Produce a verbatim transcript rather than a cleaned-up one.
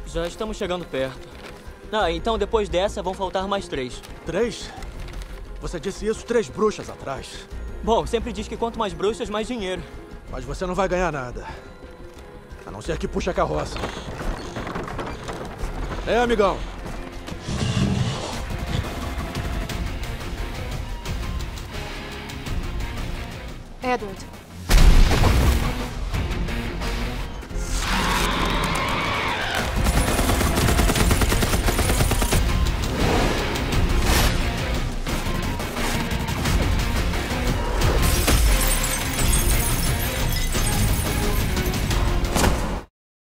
Já estamos chegando perto. Ah, então depois dessa vão faltar mais três. Três? Você disse isso três bruxas atrás. Bom, sempre diz que quanto mais bruxas, mais dinheiro. Mas você não vai ganhar nada. A não ser que puxe a carroça. É, amigão. Edward,